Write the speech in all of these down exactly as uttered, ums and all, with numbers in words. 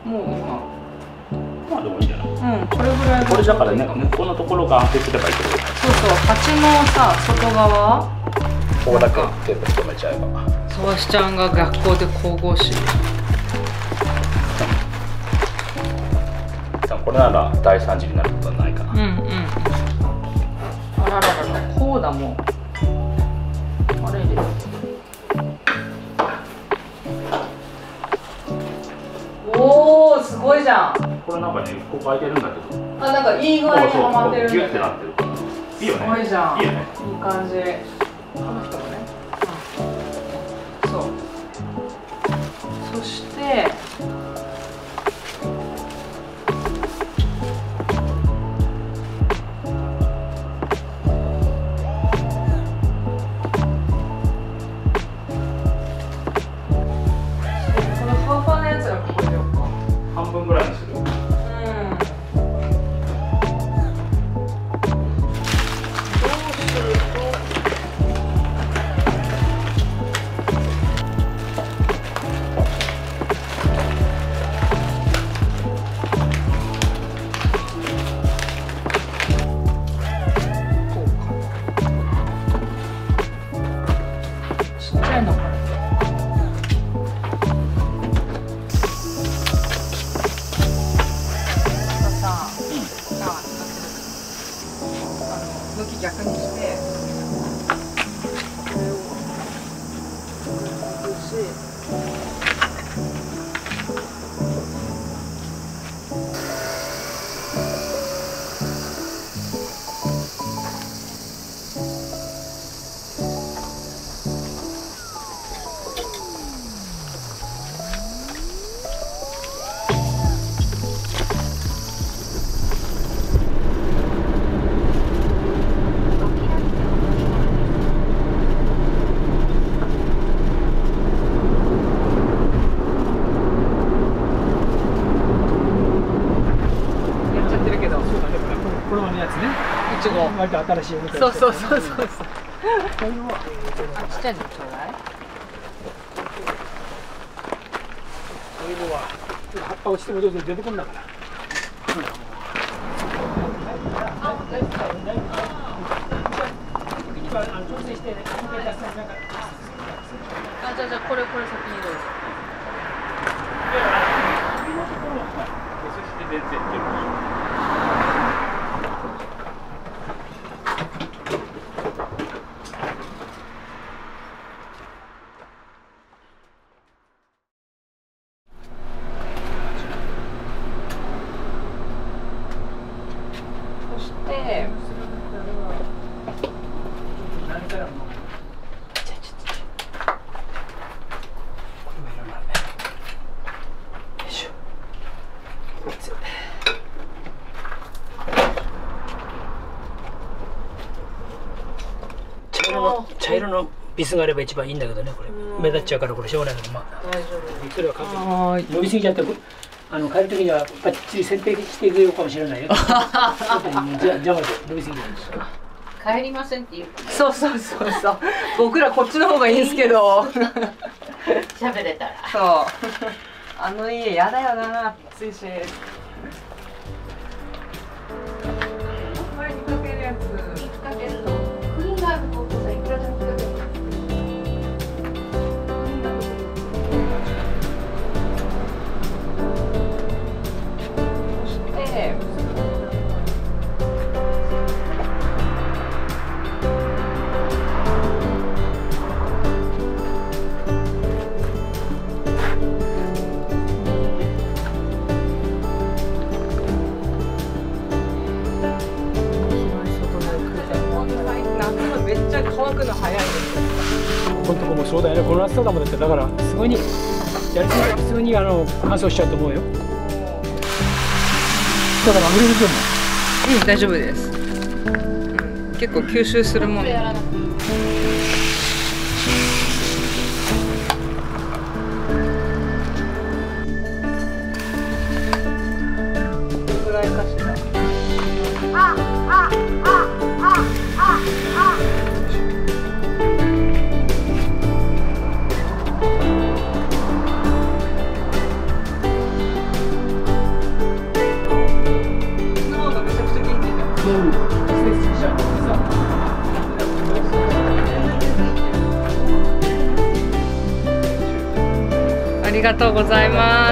もう今まあでもいいんじゃない？ うん、これぐらい。 これだからね、根っこのところが安定すればいいけど。そうそう、鉢のさ、外側ここだけテープ止めちゃえば。 そわしちゃんが学校で神々しい。 これなら大惨事になることはないかな。 うんうん。あらららら、こうだもん。あれです。おお、すごいじゃん。 これなんかね、ここ開いてるんだけど。 あ、なんかいい具合にはまってる。 ギュッてなってる。いいよね。 すごいじゃん。 いいよね。 いい感じ。この人もね。うん、そう。そして。 半分ぐらいにする。うん。 ちっちゃいのから。向き逆にして、これを崩し、 割と新しいお店。 そうそうそうそうそう。あ、ちっちゃいのちょうだい。 そういうのは葉っぱ落ちてもどうぞ出てこんだから。調整して。 あ、じゃあじゃあこれこれ先にどうぞ。 首のところは削して全然いける。 そして。 茶色のビスがあれば一番いいんだけどね、これ目立っちゃうからこれしょうがないけど、まあ大丈夫。それは完璧。伸びすぎちゃってあの帰る時にはバッチリ剪定していくかもしれないよ。じゃ邪魔で伸びすぎるんですよ。 帰りませんっていう。そうそうそうそう。僕らこっちの方がいいんですけど。 喋れたら。 そう。あの家やだよな、暑いし。前にかけるやつ。 かけるとクリーンがあるとさ、いくらでもかける。 そして。めっちゃ乾くの早いです。 このとこもそうだよね。この暑さだもんだって、だからすごいにやりすぎ普通にあの乾燥しちゃうと思うよ。だから溢れるでも。 うん、大丈夫です。うん、結構吸収するもん。 ありがとうございます。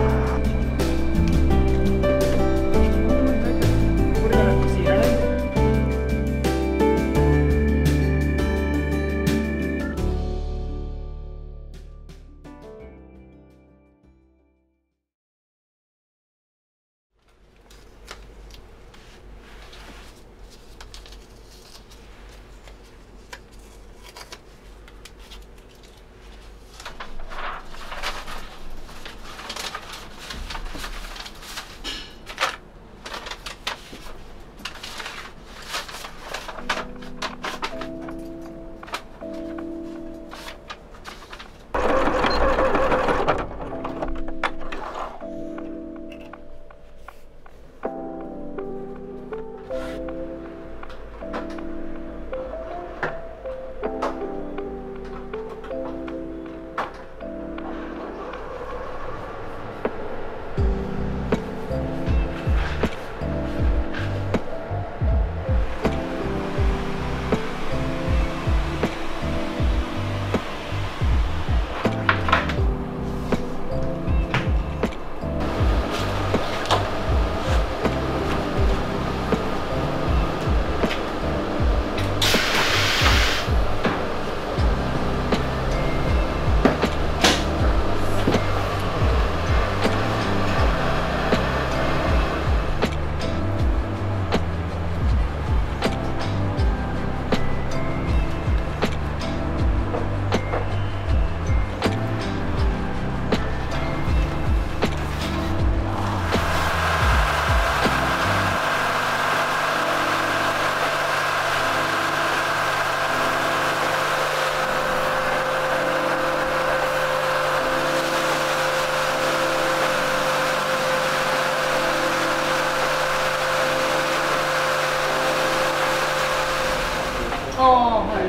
ああ、はい。うんうんうん。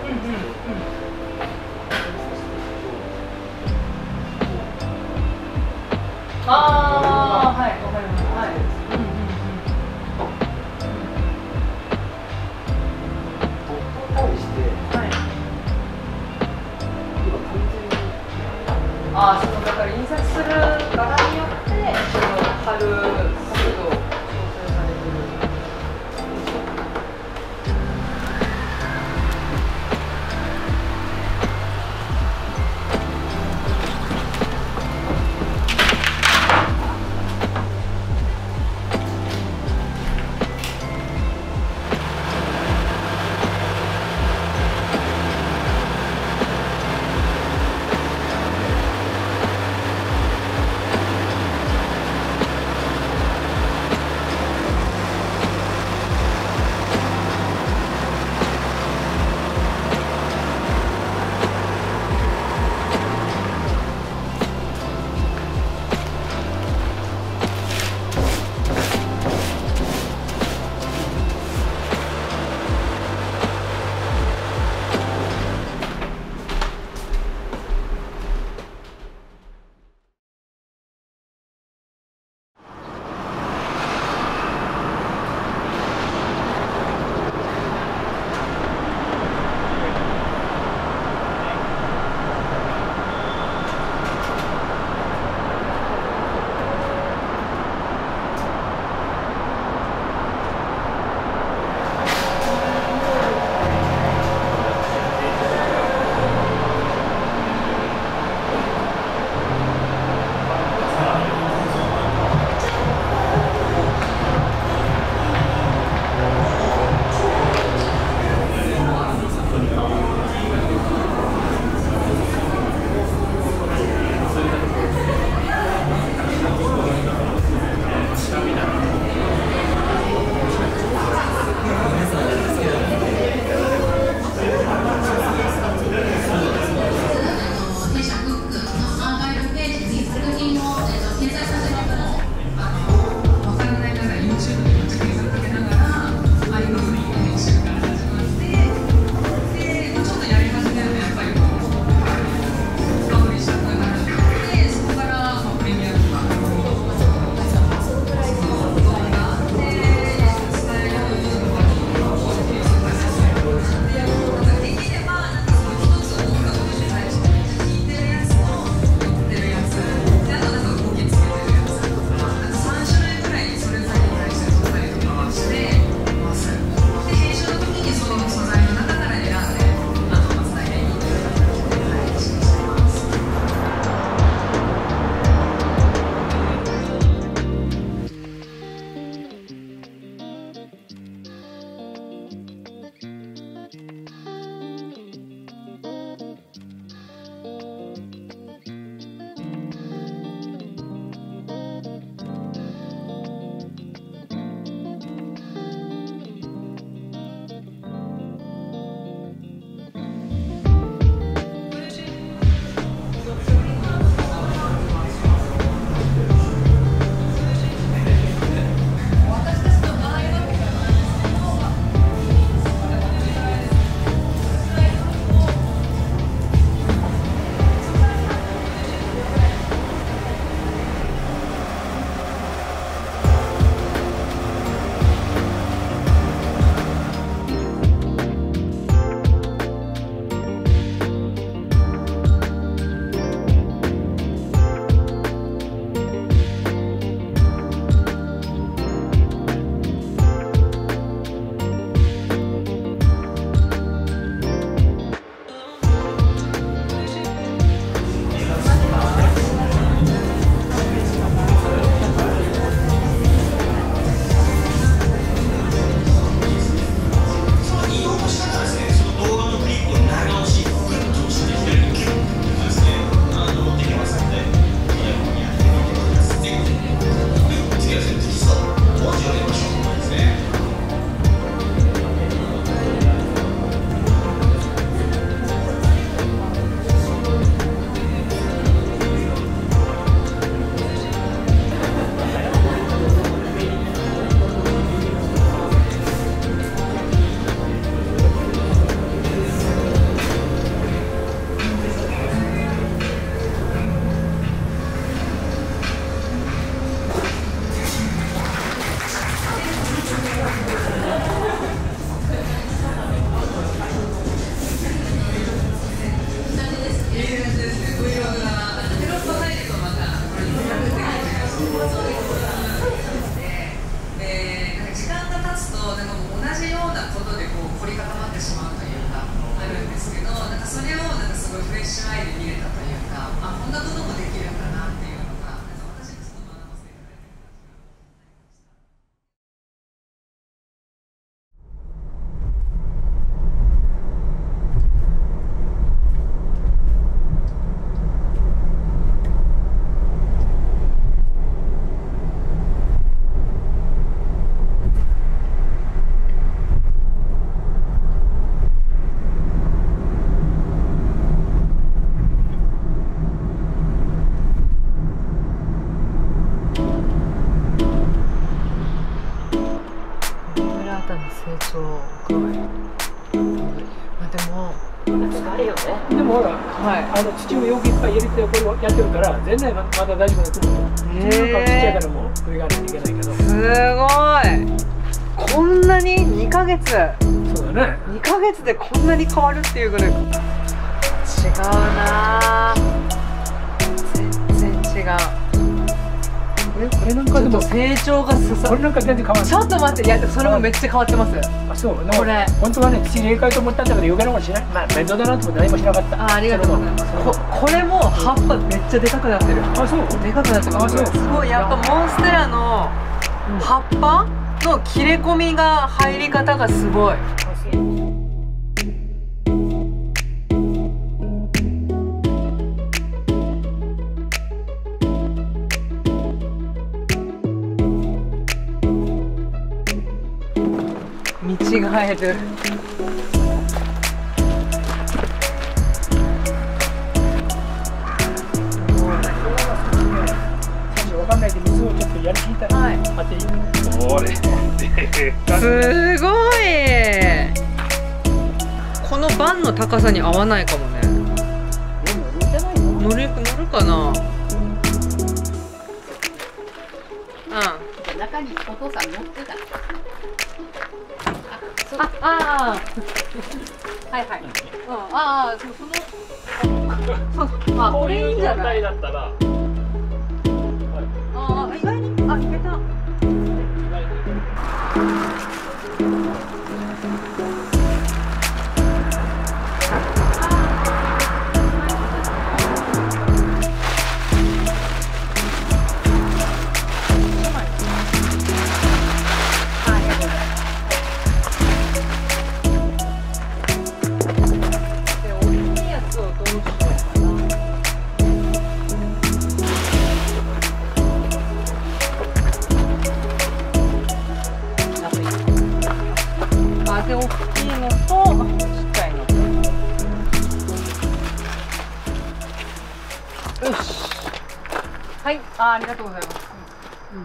ああ、はい、わかります。はい。うんうんうん。はい。ああ、そのだから印刷する柄によってその貼る角度調整されてる。 ってしまうというかあるんですけど、なんかそれをなんかすごいフレッシュアイで見れたというか、あ、こんなこともできるんだなっていうのが、なんか私たちと学ばせていただいてる感じが成長が、まあ、でもあれよね。でもほら、はい、あの土をよくいっぱい入れてこれをやってるから全然まだ大丈夫だと思う。土なんかちっちゃいからもう上がないといけないけど。 すごい。こんなににかげつ。 そうだね。 にかげつでこんなに変わるっていうぐらい違うな。全然違う。 これなんかでも成長が進む。 これなんか全然変わらない。 ちょっと待って、いやそれもめっちゃ変わってます。 あ、そう。 これ本当はね、土入れ替えと思ったんだけど余計なことしない。まあ面倒だなと思って何もしなかった。 あ、ありがとうございます。こ, これも葉っぱめっちゃでかくなってる。 あ、そう。 でかくなってます。すごいやっぱモンステラの葉っぱの切れ込みが入り方がすごい。見違える。 わかんないけど水をちょっとやりすぎたら、はい、あっていい。これすごい。この盤の高さに合わないかもね。乗る乗るかな。うん。 中にお父さん乗ってた。 あ、ああ、はいはい。うん、ああ、その、そう、あ、これいいんじゃない。 だったら、 ああ、意外に、あ、いけた。で大きいのとちっちゃいの。よし。はい、あ、ありがとうございます。うん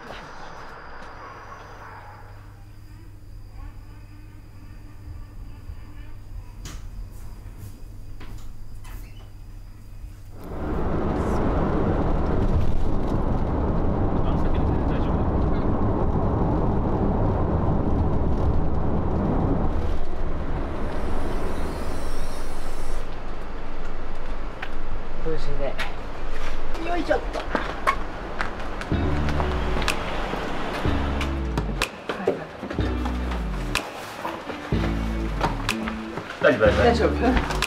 無事で。よいしょっと。 大丈夫大丈夫。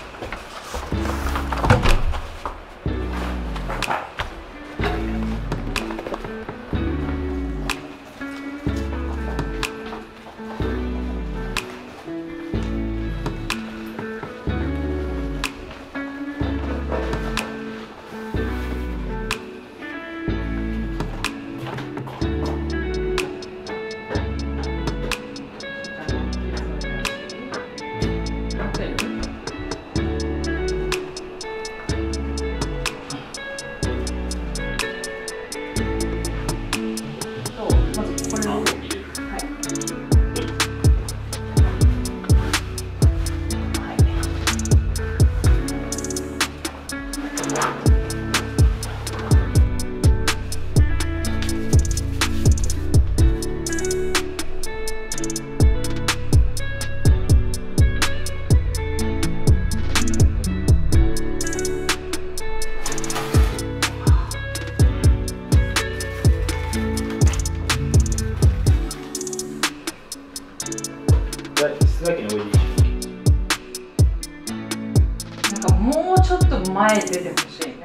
前に出てほしいね。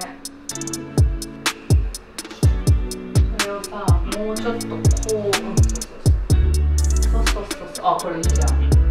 それをさ、もうちょっとこう、うん、そうそうそうそうそうそうそう、あ、これいいじゃん。